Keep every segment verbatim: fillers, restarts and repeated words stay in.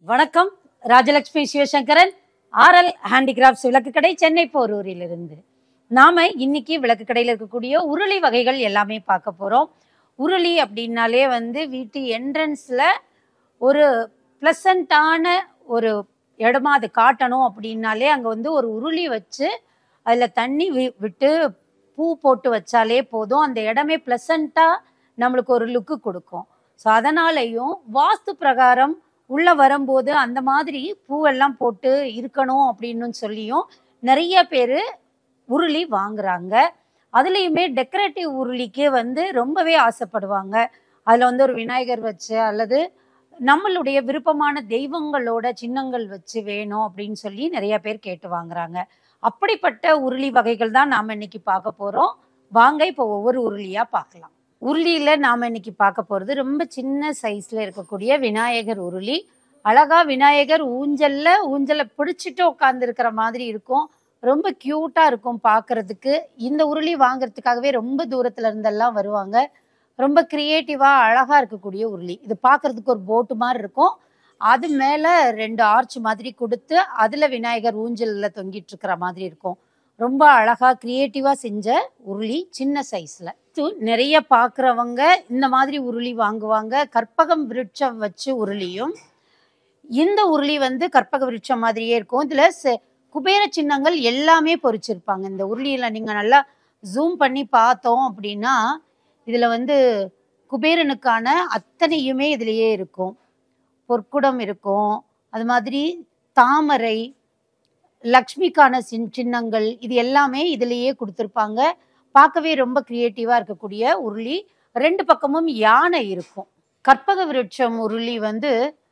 வணக்கம். Rajalakshmi Sivasankaran, RL handicrafts விளக்கு கடை, சென்னை போரூரிலிருந்து. நாம இன்னைக்கு விளக்கு கடையில் இருக்கக்கூடிய உருளி வகைகள் எல்லாமே பார்க்க போறோம். உருளி அப்படின்னாலே வந்து வீட்டு என்ட்ரன்ஸ்ல ஒரு பிளசண்டான ஒரு இடமா அது காட்டணும் அப்படின்னாலே அங்கே வந்து ஒரு உருளி வச்சு அதில் தண்ணி வி விட்டு பூ போட்டு வச்சாலே போதும். அந்த இடமே பிளசண்டாக நம்மளுக்கு ஒரு லுக்கு கொடுக்கும். ஸோ அதனாலேயும் வாஸ்து பிரகாரம் உள்ள வரும்போது அந்த மாதிரி பூவெல்லாம் போட்டு இருக்கணும் அப்படின்னு சொல்லியும் நிறைய பேர் உருளி வாங்குறாங்க. அதுலேயுமே டெக்கரேட்டிவ் உருளிக்கு வந்து ரொம்பவே ஆசைப்படுவாங்க. அதில் வந்து ஒரு விநாயகர் வச்சு அல்லது நம்மளுடைய விருப்பமான தெய்வங்களோட சின்னங்கள் வச்சு வேணும் அப்படின்னு சொல்லி நிறைய பேர் கேட்டு வாங்குறாங்க. அப்படிப்பட்ட உருளி வகைகள் தான் நாம் இன்னைக்கு பார்க்க போகிறோம். வாங்க இப்போ ஒவ்வொரு உருளியாக பார்க்கலாம். உருளியில் நாம் இன்னைக்கு பார்க்க போகிறது ரொம்ப சின்ன சைஸில் இருக்கக்கூடிய விநாயகர் உருளி. அழகா விநாயகர் ஊஞ்சல்ல ஊஞ்சலை பிடிச்சிட்டு உட்காந்துருக்கிற மாதிரி இருக்கும். ரொம்ப க்யூட்டாக இருக்கும் பார்க்கறதுக்கு. இந்த உருளி வாங்குறதுக்காகவே ரொம்ப தூரத்துல இருந்தெல்லாம் வருவாங்க. ரொம்ப கிரியேட்டிவாக அழகாக இருக்கக்கூடிய உருளி. இது பார்க்கறதுக்கு ஒரு போட்டு மாதிரி இருக்கும். அது மேலே ரெண்டு ஆர்ச் மாதிரி கொடுத்து அதில் விநாயகர் ஊஞ்சலில் தொங்கிட்டு இருக்கிற மாதிரி இருக்கும். ரொம்ப அழகாக கிரியேட்டிவாக செஞ்ச உருளி, சின்ன சைஸில். நிறைய பார்க்குறவங்க இந்த மாதிரி உருளி வாங்குவாங்க. கற்பகம் விருட்சம் வச்சு உருளியும், இந்த உருளி வந்து கற்பக விருட்சம் மாதிரியே இருக்கும். இதில் குபேர சின்னங்கள் எல்லாமே பொறிச்சிருப்பாங்க. இந்த உருளியில் நீங்கள் நல்லா ஜூம் பண்ணி பார்த்தோம் அப்படின்னா இதில் வந்து குபேரனுக்கான அத்தனையுமே இதுலேயே இருக்கும். பொற்குடம் இருக்கும், அது மாதிரி தாமரை, லக்ஷ்மிக்கான சின் சின்னங்கள் இது எல்லாமே இதுலேயே கொடுத்துருப்பாங்க. பார்க்கவே ரொம்ப கிரியேட்டிவாக இருக்கக்கூடிய உருளி. ரெண்டு பக்கமும் யானை இருக்கும். கற்பக விருட்சம் உருளி வந்து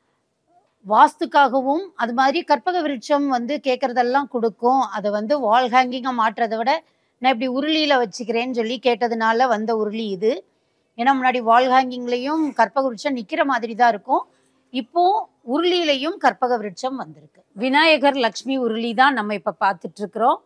வாஸ்துக்காகவும், அது மாதிரி கற்பக விருட்சம் வந்து கேட்குறதெல்லாம் கொடுக்கும். அதை வந்து வால் ஹேங்கிங்காக மாட்டுறதை விட நான் இப்படி உருளியில் வச்சுக்கிறேன்னு சொல்லி கேட்டதுனால வந்த உருளி இது. ஏன்னா முன்னாடி வால் ஹேங்கிங்லேயும் கற்பக விருட்சம் நிற்கிற மாதிரி தான் இருக்கும். இப்போ உருளியிலையும் கற்பக விருட்சம் வந்திருக்கு. விநாயகர் லக்ஷ்மி உருளி தான் நம்ம இப்போ பார்த்துட்ருக்குறோம்.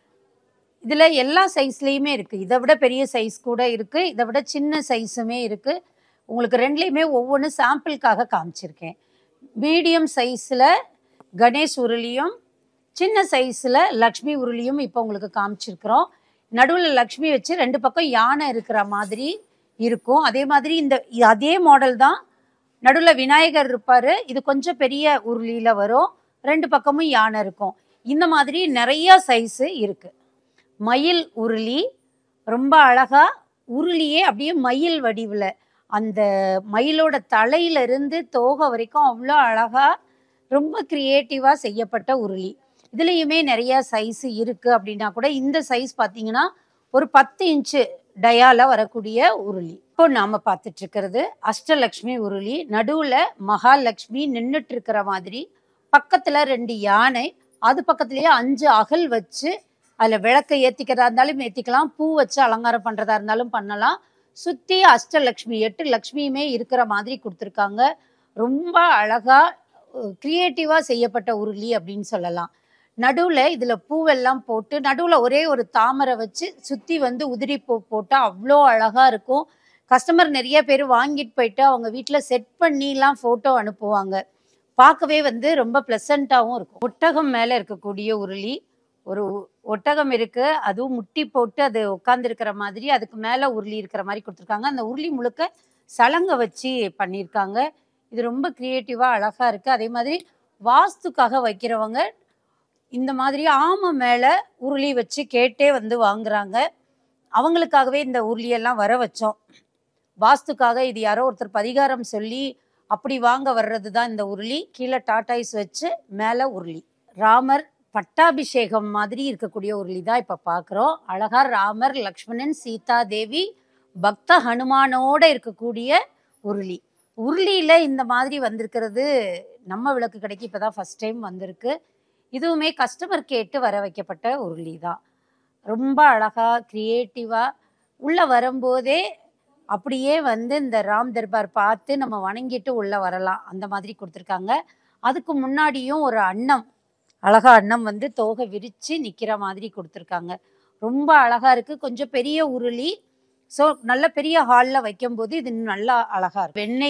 இதில் எல்லா சைஸ்லேயுமே இருக்குது. இதை விட பெரிய சைஸ் கூட இருக்குது, இதை விட சின்ன சைஸுமே இருக்குது. உங்களுக்கு ரெண்டுலேயுமே ஒவ்வொன்று சாம்பிளுக்காக காமிச்சிருக்கேன். மீடியம் சைஸில் கணேஷ் உருளியும், சின்ன சைஸில் லக்ஷ்மி உருளியும் இப்போ உங்களுக்கு காமிச்சிருக்கிறோம். நடுவில் லக்ஷ்மி வச்சு ரெண்டு பக்கம் யானை இருக்கிற மாதிரி இருக்கும். அதே மாதிரி இந்த அதே மாடல் தான் நடுவில் விநாயகர் இருப்பார். இது கொஞ்சம் பெரிய உருளியில் வரும். ரெண்டு பக்கமும் யானை இருக்கும். இந்த மாதிரி நிறைய சைஸு இருக்குது. மயில் உருளி ரொம்ப அழகாக, உருளியே அப்படியே மயில் வடிவில், அந்த மயிலோட தலையிலிருந்து தோகை வரைக்கும் அவ்வளோ அழகாக ரொம்ப க்ரியேட்டிவாக செய்யப்பட்ட உருளி. இதுலேயுமே நிறைய சைஸு இருக்குது. அப்படின்னா கூட இந்த சைஸ் பார்த்தீங்கன்னா ஒரு பத்து இன்ச்சு டயால வரக்கூடிய உருளி. இப்போ நாம் பார்த்துட்ருக்கிறது அஷ்டலக்ஷ்மி உருளி. நடுவில் மகாலட்சுமி நின்றுட்டு இருக்கிற மாதிரி, பக்கத்தில் ரெண்டு யானை, அது பக்கத்துலேயே அஞ்சு அகல் வச்சு அதில் விளக்கை ஏற்றிக்கிறதா இருந்தாலும் ஏற்றிக்கலாம், பூ வச்சு அலங்காரம் பண்ணுறதா இருந்தாலும் பண்ணலாம். சுற்றி அஷ்டலக்ஷ்மி, எட்டு லக்ஷ்மியுமே இருக்கிற மாதிரி கொடுத்துருக்காங்க. ரொம்ப அழகாக க்ரியேட்டிவாக செய்யப்பட்ட உருளி அப்படின்னு சொல்லலாம். நடுவில் இதில் பூவெல்லாம் போட்டு நடுவில் ஒரே ஒரு தாமரை வச்சு சுற்றி வந்து உதிரி பூ போட்டால் அவ்வளோ அழகாக இருக்கும். கஸ்டமர் நிறைய பேர் வாங்கிட்டு போயிட்டு அவங்க வீட்டில் செட் பண்ணிலாம் ஃபோட்டோ அனுப்புவாங்க. பார்க்கவே வந்து ரொம்ப ப்ளசண்ட்டாகவும் இருக்கும். ஒட்டகம் மேலே இருக்கக்கூடிய உருளி. ஒரு ஒட்டகம் இருக்குது, அதுவும் முட்டி போட்டு அது உட்காந்துருக்கிற மாதிரி, அதுக்கு மேலே உருளி இருக்கிற மாதிரி கொடுத்துருக்காங்க. அந்த உருளி முழுக்க சலங்கை வச்சு பண்ணியிருக்காங்க. இது ரொம்ப க்ரியேட்டிவாக அழகாக இருக்குது. அதே மாதிரி வாஸ்துக்காக வைக்கிறவங்க இந்த மாதிரி ஆமை மேலே உருளி வச்சு கேட்டே வந்து வாங்குறாங்க. அவங்களுக்காகவே இந்த உருளியெல்லாம் வர வச்சோம். வாஸ்துக்காக இது யாரோ ஒருத்தர் பரிகாரம் சொல்லி அப்படி வாங்க வர்றது தான் இந்த உருளி. கீழே டாட்டாய்ஸ் வச்சு மேலே உருளி. ராமர் பட்டாபிஷேகம் மாதிரி இருக்கக்கூடிய உருளி தான் இப்போ பார்க்குறோம். அழகா ராமர், லக்ஷ்மணன், சீதா தேவி, பக்த ஹனுமானோடு இருக்கக்கூடிய உருளி. உருளியில் இந்த மாதிரி வந்திருக்கிறது நம்ம விளக்கு கடைக்கு இப்போ தான் ஃபஸ்ட் டைம் வந்திருக்கு. இதுவுமே கஸ்டமர் கேட்டு வர வைக்கப்பட்ட உருளி தான். ரொம்ப அழகாக க்ரியேட்டிவாக உள்ளே வரும்போதே அப்படியே வந்து இந்த ராம் தர்பார் பார்த்து நம்ம வணங்கிட்டு உள்ளே வரலாம், அந்த மாதிரி கொடுத்துருக்காங்க. அதுக்கு முன்னாடியும் ஒரு அன்னம், அழகா அன்னம் வந்து தோகை விரித்து நிற்கிற மாதிரி கொடுத்துருக்காங்க. ரொம்ப அழகாக இருக்குது. கொஞ்சம் பெரிய உருளி. ஸோ நல்ல பெரிய ஹாலில் வைக்கும்போது இது நல்லா அழகாக இருக்கும். வெண்ணெய்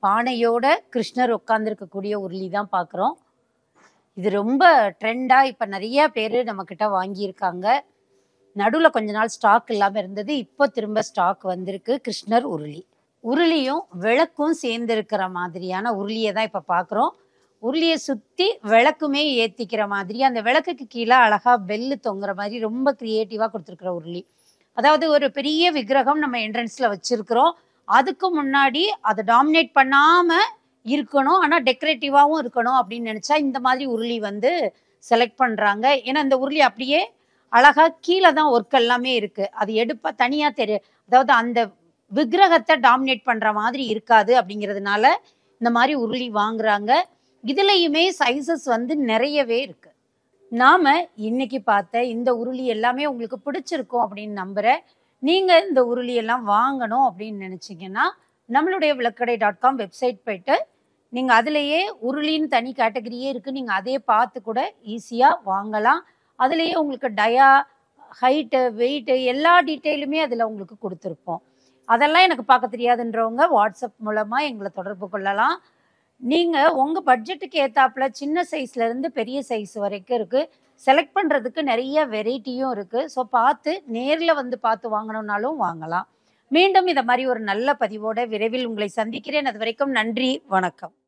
பானையோட கிருஷ்ணர் உட்கார்ந்துருக்கக்கூடிய உருளி தான் பார்க்குறோம். இது ரொம்ப ட்ரெண்டாக இப்போ நிறைய பேர் நம்மக்கிட்ட வாங்கியிருக்காங்க. நடுவில் கொஞ்ச நாள் ஸ்டாக் இல்லாமல் இருந்தது. இப்போ திரும்ப ஸ்டாக் வந்திருக்கு. கிருஷ்ணர் உருளி உருளியும் விளக்கும் சேர்ந்துருக்கிற மாதிரியான உருளியை தான் இப்போ பார்க்குறோம். உருளியை சுற்றி விளக்குமே ஏற்றிக்கிற மாதிரி, அந்த விளக்குக்கு கீழே அழகாக பெல்லு தொங்குற மாதிரி ரொம்ப க்ரியேட்டிவாக கொடுத்துருக்குற உருளி. அதாவது ஒரு பெரிய விக்கிரகம் நம்ம என்ட்ரன்ஸில் வச்சுருக்கிறோம். அதுக்கு முன்னாடி அதை டாமினேட் பண்ணாமல் இருக்கணும், ஆனால் டெக்கரேட்டிவாகவும் இருக்கணும் அப்படின்னு நினச்சா இந்த மாதிரி உருளி வந்து செலக்ட் பண்ணுறாங்க. ஏன்னா இந்த உருளி அப்படியே அழகாக கீழே தான் ஒர்க் எல்லாமே இருக்குது. அது எடுப்பா தனியாக தெரியும். அதாவது அந்த விக்கிரகத்தை டாமினேட் பண்ணுற மாதிரி இருக்காது. அப்படிங்கிறதுனால இந்த மாதிரி உருளி வாங்குறாங்க. இதுலேயுமே சைஸஸ் வந்து நிறையவே இருக்குது. நாம் இன்னைக்கு பார்த்த இந்த உருளி எல்லாமே உங்களுக்கு பிடிச்சிருக்கும் அப்படின்னு நம்புகிறேன். நீங்கள் இந்த உருளியெல்லாம் வாங்கணும் அப்படின்னு நினச்சிங்கன்னா நம்மளுடைய விளக்கடை டாட் காம் வெப்சைட் போய்ட்டு நீங்கள் அதிலேயே உருளின்னு தனி கேட்டகரியே இருக்குது. நீங்கள் அதே பார்த்து கூட ஈஸியாக வாங்கலாம். அதுலேயே உங்களுக்கு டயா, ஹைட்டு, வெயிட்டு எல்லா டீட்டெயிலுமே அதில் உங்களுக்கு கொடுத்துருப்போம். அதெல்லாம் எனக்கு பார்க்க தெரியாதுன்றவங்க வாட்ஸ்அப் மூலமாக எங்களை தொடர்பு கொள்ளலாம். நீங்கள் உங்கள் பட்ஜெட்டுக்கு ஏற்றாப்புல சின்ன சைஸ்லேருந்து பெரிய சைஸ் வரைக்கும் இருக்குது. செலக்ட் பண்ணுறதுக்கு நிறைய வெரைட்டியும் இருக்குது. ஸோ பார்த்து நேரில் வந்து பார்த்து வாங்கணுன்னாலும் வாங்கலாம். மீண்டும் இதை மாதிரி ஒரு நல்ல பதிவோட விரைவில் உங்களை சந்திக்கிறேன். அது வரைக்கும் நன்றி, வணக்கம்.